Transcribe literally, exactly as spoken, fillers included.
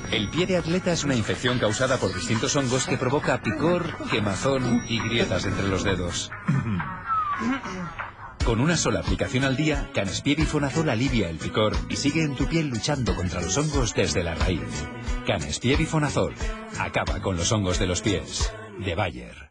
El pie de atleta es una infección causada por distintos hongos que provoca picor, quemazón y grietas entre los dedos. Con una sola aplicación al día, Canespier-Bifonazol alivia el picor y sigue en tu piel luchando contra los hongos desde la raíz. Canespier-Bifonazol acaba con los hongos de los pies. De Bayer.